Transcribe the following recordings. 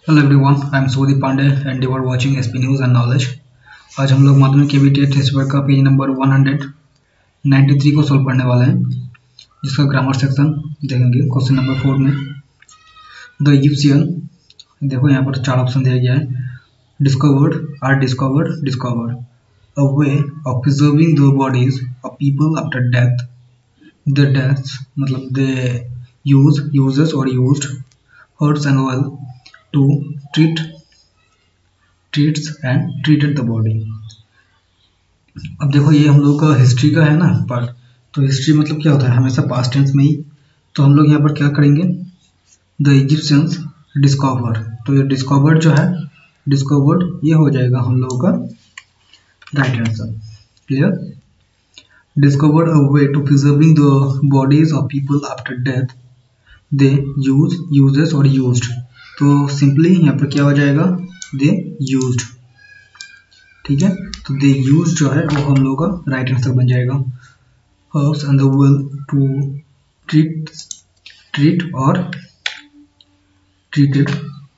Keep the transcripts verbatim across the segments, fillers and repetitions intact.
Hello everyone, I am Sudi Pandey and you are watching SP news and knowledge. आज हम लोग माध्यमिक केवीटी टेस्ट पेपर का पेज नंबर एक सौ तिरानवे को सॉल्व करने वाले हैं, जिसका ग्रामर सेक्शन देखेंगे। क्वेश्चन नंबर फोर में द इजिप्शियन, देखो यहाँ पर चार ऑप्शन दिया गया है। Discovered or discovered discovered a way of preserving the bodies of people after death. The deaths मतलब दे यूज यूजेस और used herbs and well to treat treats and treated the body। अब देखो ये हम लोग का हिस्ट्री का है ना पार्ट, तो हिस्ट्री मतलब क्या होता है, हमेशा पास्ट टेंस में ही। तो हम लोग यहाँ पर क्या करेंगे, द इजिप्शियंस डिस्कवर, तो ये डिस्कवर्ड जो है डिस्कवर्ड ये हो जाएगा हम लोगों का right answer. Clear. Discovered a way to preserving the bodies of people after death. They use uses और यूज्ड, तो सिंपली यहाँ पर क्या हो जाएगा, दे यूज्ड। ठीक है, तो दे यूज जो है वो हम लोग का राइट आंसर बन जाएगा। Herbs and the will to treat treat और ट्रीटेड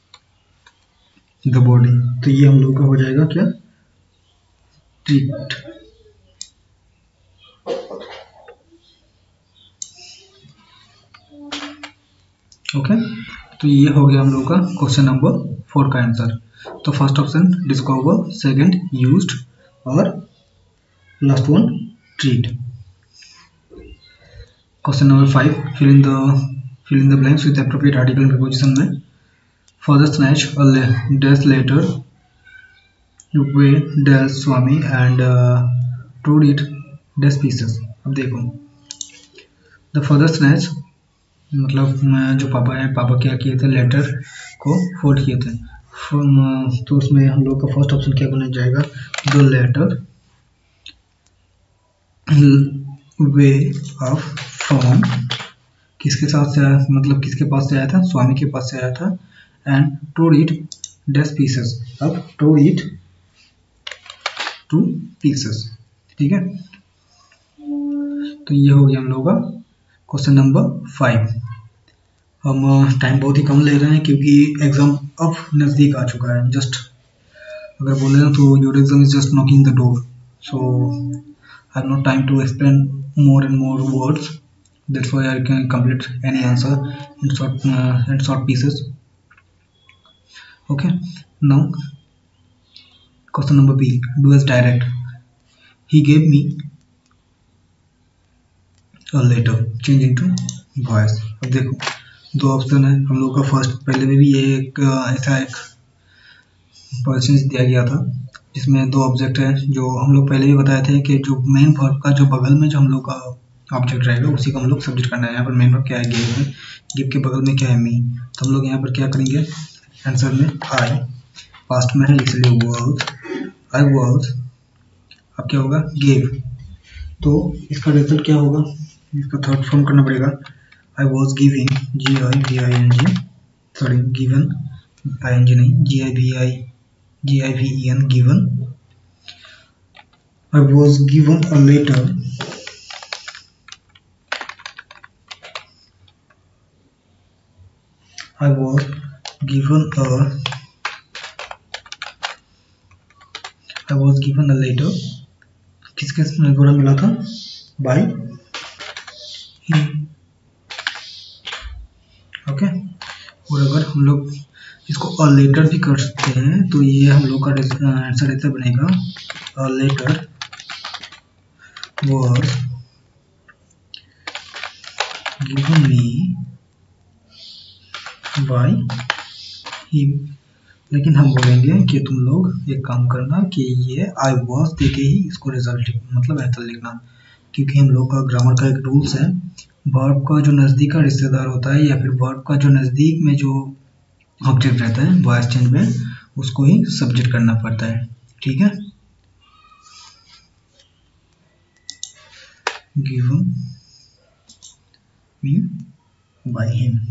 द बॉडी, तो ये हम लोग का हो जाएगा क्या, ट्रीट। Okay okay? तो ये हो गया हम लोग का क्वेश्चन नंबर फोर का आंसर। तो first option discover, second used और last one treat. Question number five, fill in the fill in the blanks with appropriate article and preposition में further snatch a dash letter way dash Swami and tore it dash pieces. अब देखो the further snatch मतलब जो पापा है, पापा क्या किए थे, लेटर को फोल्ड किए थे। तो उसमें हम लोग का फर्स्ट ऑप्शन क्या बन जाएगा, the letter way off from, किसके साथ से आया, मतलब किसके पास से आया था, स्वामी के पास से आया था। And to it dash pieces, अब टू इट टू पीसेस। ठीक है, तो ये हो गया हम लोग का क्वेश्चन नंबर फाइव। हम टाइम बहुत ही कम ले रहे हैं क्योंकि एग्जाम अब नज़दीक आ चुका है। जस्ट अगर बोले ना तो your exam is just knocking the door, so I have not time to explain more and more words, that's why I can complete any answer in short in short pieces. Okay, now question number B, do as direct, he gave me a letter change into voice। अब देखो दो option है हम लोग का। First पहले में भी ये एक ऐसा एक क्वेश्चन दिया गया था जिसमें दो ऑब्जेक्ट है, जो हम लोग पहले भी बताए थे कि जो मेन वर्ब का जो बगल में जो हम लोग का ऑब्जेक्ट रहेगा उसी को हम लोग सब्जेक्ट करना है। यहाँ पर मेन वर्ब क्या है, गिव है, गिव के बगल में क्या है, मी। तो हम लोग यहाँ पर क्या करेंगे, आंसर में आई पास्ट में है इसलिए वाज, आई वाज। अब क्या होगा, गिव, तो इसका रिजल्ट क्या होगा, इसका थर्ड फॉर्म करना पड़ेगा। I was giving, G I V I N G, sorry given, I N G नहीं, G I V I G I V E N, given. I was given a letter, I was given a I was given a letter, किसके द्वारा मिला था, bye okay okay? और अगर हम लोग इसको अ लेटर भी कर सकते हैं तो ये हम लोग का आंसर ऐसा बनेगा, a letter was given me by him. लेकिन हम बोलेंगे कि तुम लोग एक काम करना कि ये आई वाज देके ही इसको रिजल्ट मतलब ऐसा लिखना, क्योंकि हम लोग का ग्रामर का एक रूल्स है, वर्ब का जो नज़दीक का रिश्तेदार होता है या फिर वर्ब का जो नज़दीक में जो ऑब्जेक्ट रहता है वॉइस चेंज में, उसको ही सब्जेक्ट करना पड़ता है। ठीक है, given me by him.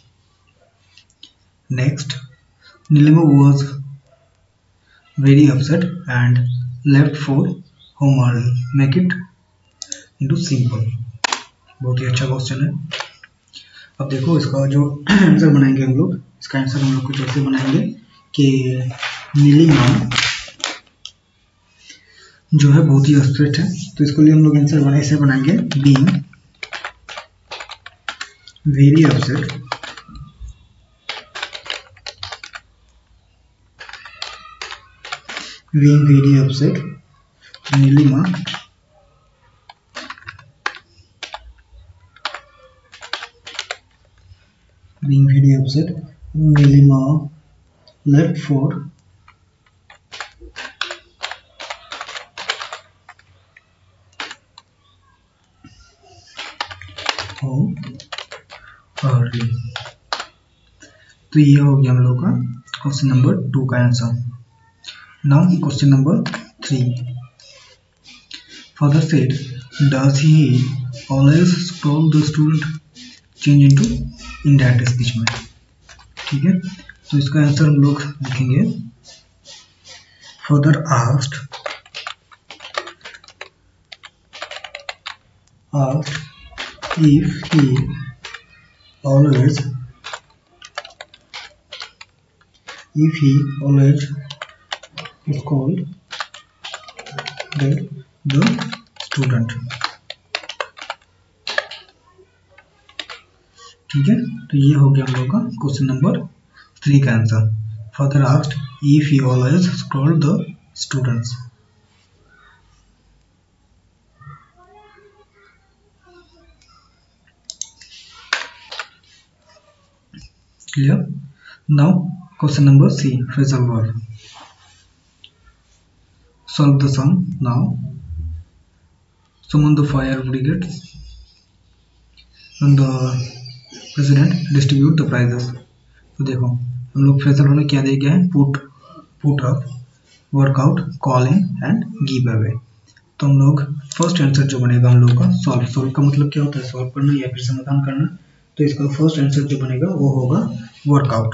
Next, Nilima was very upset and left for home early, make it into simple. बहुत ही अच्छा क्वेश्चन है। अब देखो इसका जो आंसर बनाएंगे हम लोग, इसका आंसर हम लोग कुछ ऐसे बनाएंगे कि नीलिमा जो है बहुत ही अपसेट है, तो इसके लिए हम लोग आंसर बना ऐसे बनाएंगे being very upset being very upset Nilima being very upset Nilima left for home early। तो ये हो गया हम लोग का क्वेश्चन नंबर टू का answer. Now question number three, father said does he always scroll the student, change into indirect speech में। ठीक है, तो इसका आंसर हम लोग लिखेंगे father asked asked if he always if he always scold the, the student। ठीक है, तो ये हो गया हम लोग का क्वेश्चन नंबर थ्री का answer. Father asked if he always scroll the students. Clear? Now question number C, phrasal verb. Solve the sum now. Summon the fire brigade and the president distribute the prizes। तो देखो हम लोग phrasal verb में क्या दिया गया है, put put up, work out, call in and give away. तो हम लोग फर्स्ट आंसर जो बनेगा हम लोग का सॉल्व। सॉल्व का मतलब क्या होता है, सॉल्व करना या फिर समाधान करना। तो इसका फर्स्ट आंसर जो बनेगा वो होगा वर्कआउट।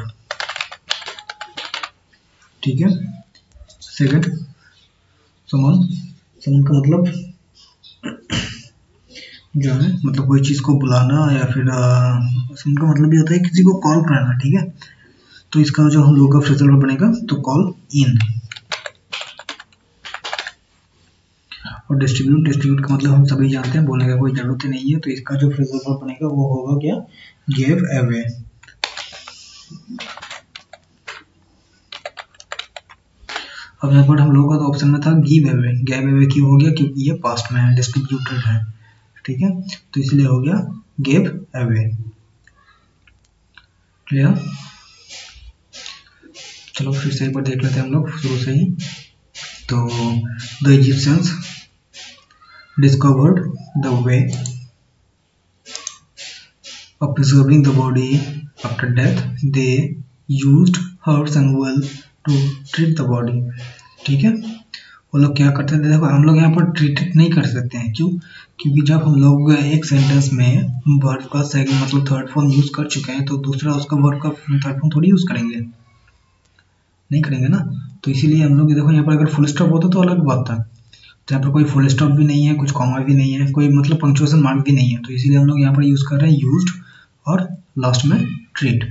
ठीक है, सेकंड समन। समन का मतलब जो है मतलब कोई चीज़ को बुलाना या फिर समन का मतलब ये होता है किसी को कॉल करना। ठीक है, तो इसका जो हम लोग का फ्रेजल वर्ब बनेगा तो कॉल इन। और डिस्ट्रीब्यूट, डिस्ट्रीब्यूट का मतलब हम सभी जानते हैं, बोलने का कोई जरूरत ही नहीं है। तो इसका जो फ्रेजल वर्ब बनेगा वो होगा क्या, गिव अवे। अब यहाँ पर हम लोगों का तो ऑप्शन में था गिव अवे, गिव अवे क्यों हो गया, क्योंकि ये पास्ट में है, डिस्ट्रीब्यूटेड है। ठीक है, तो इसलिए हो गया गिव अवे। क्लियर? चलो फिर से एक बार देख लेते हैं हम लोग शुरू से ही। तो the Egyptians discovered the way of preserving the body after death, they used herbs and oil to treat the body। ठीक है, वो लोग क्या करते थे, देखो हम लोग यहाँ पर ट्रीट नहीं कर सकते हैं, क्यों, क्योंकि जब हम लोग एक सेंटेंस में वर्ब का सेकंड मतलब थर्ड फॉर्म यूज कर चुके हैं तो दूसरा उसका वर्ब का थर्ड फॉर्म थोड़ी यूज करेंगे, नहीं करेंगे ना। तो इसीलिए हम लोग देखो यहाँ पर अगर फुल स्टॉप होता तो अलग बात था, तो यहाँ पर कोई फुल स्टॉप भी नहीं है, कुछ कॉमा भी नहीं है, कोई मतलब पंक्चुएशन मार्क भी नहीं है। तो इसीलिए हम लोग यहाँ पर यूज कर रहे हैं यूज्ड और लास्ट में treat.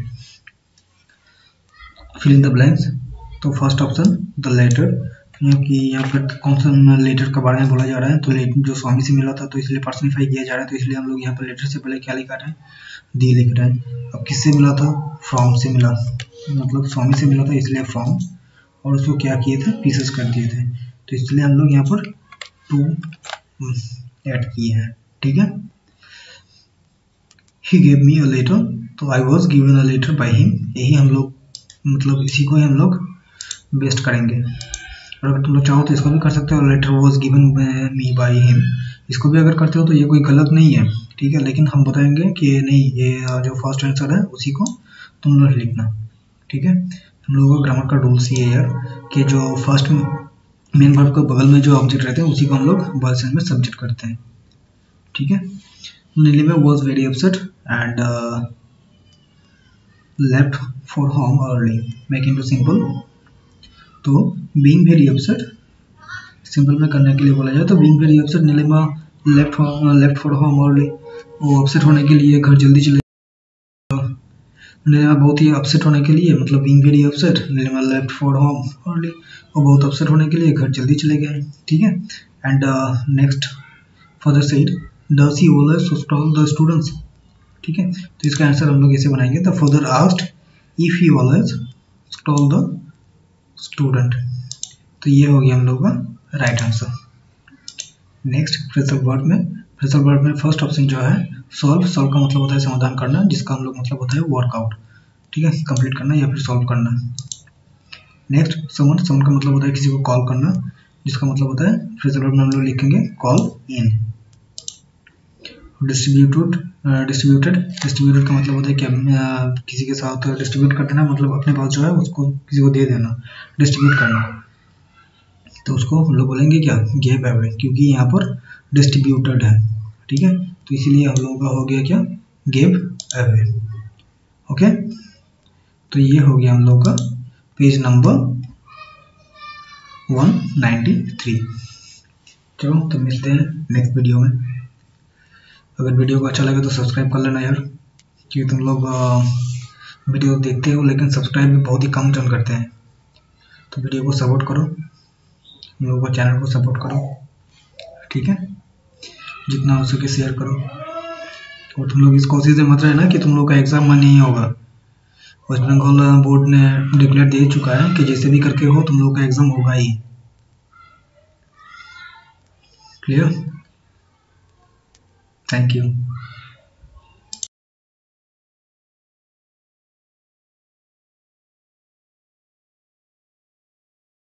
Fill in the blanks. तो फर्स्ट ऑप्शन द लेटर, क्योंकि यहाँ पर कौन सा लेटर के बारे में बोला जा रहा है, तो जो स्वामी से मिला था तो इसलिए पर्सनिफाई किया जा रहा है। तो इसलिए हम लोग यहाँ पर लेटर से पहले क्या लिखा रहे हैं, दी लिख रहे हैं। अब किससे मिला था, फ्रॉम से मिला, मतलब स्वामी से मिला था इसलिए फ्रॉम, और उसको क्या किए थे, पीसेस कर दिए थे। तो इसलिए हम लोग यहाँ पर टू ऐड किए हैं। ठीक है, he gave me a letter, तो I was given a letter by him, यही हम लोग मतलब इसी को ही हम लोग बेस्ट करेंगे। और अगर तुम लोग चाहो तो इसको भी कर सकते हो, letter was given me by him, इसको भी अगर करते हो तो ये कोई गलत नहीं है। ठीक है, लेकिन हम बताएंगे कि नहीं, ये जो फर्स्ट आंसर है उसी को तुम लोग लिखना। ठीक है, हम लोगों का ग्रामर का रूल्स ये है कि जो फर्स्ट मेन वर्ब के बगल में जो ऑब्जेक्ट रहते हैं उसी को हम लोग बॉय सेंस में सब्जेक्ट करते हैं। ठीक है, Nilima was very upset and uh, left for home early, make into simple। तो being very upset सिंपल में करने के लिए बोला जाए तो being very upset Nilima left for, uh, left for home early, वो अपसेट होने के लिए घर जल्दी चले। नीलिमा बहुत ही अपसेट होने के लिए, मतलब being very upset, Nilima left for home early, वो बहुत अपसेट होने के लिए घर जल्दी चले गए, ठीक है। And next father said does he always tell the students, ठीक है। तो इसका आंसर हम लोग ऐसे बनाएंगे, the father asked if he always tell the student. तो ये हो गया हम लोग का right answer. Next phrasal verb में, फ्रेजल वर्ब में फर्स्ट ऑप्शन जो है सॉल्व, सॉल्व का मतलब होता है समाधान करना, जिसका हम लोग मतलब होता है वर्कआउट, ठीक है, कंप्लीट करना या फिर सॉल्व करना। नेक्स्ट समन, समन का मतलब होता है किसी को कॉल करना, जिसका मतलब होता है फ्रेजल वर्ब में हम लोग लिखेंगे call in. Distributed, distributed distributed का मतलब होता है कि किसी के साथ डिस्ट्रीब्यूट कर देना, मतलब अपने पास जो है उसको किसी को दे देना, डिस्ट्रीब्यूट करना। तो उसको हम लोग बोलेंगे क्या, गेव अवे, क्योंकि यहाँ पर डिस्ट्रीब्यूटेड है, ठीक है, तो इसीलिए हम लोगों का हो गया क्या, गेव अवे। ओके, तो ये हो गया हम लोग का page number one ninety three. चलो तो मिलते हैं नेक्स्ट वीडियो में। अगर वीडियो को अच्छा लगे तो सब्सक्राइब कर लेना यार, क्योंकि तुम लोग वीडियो देखते हो लेकिन सब्सक्राइब भी बहुत ही कम जन करते हैं। तो वीडियो को सपोर्ट करो, हम लोगों को चैनल को सपोर्ट करो, ठीक है, जितना हो सके शेयर करो। और तुम लोग इस कोशिश से मत रहना कि तुम लोग का एग्ज़ाम में नहीं होगा। वेस्ट बंगाल बोर्ड ने डिक्लेयर दे चुका है कि जैसे भी करके हो तुम लोग का एग्ज़ाम होगा ही। क्लियर? Thank you.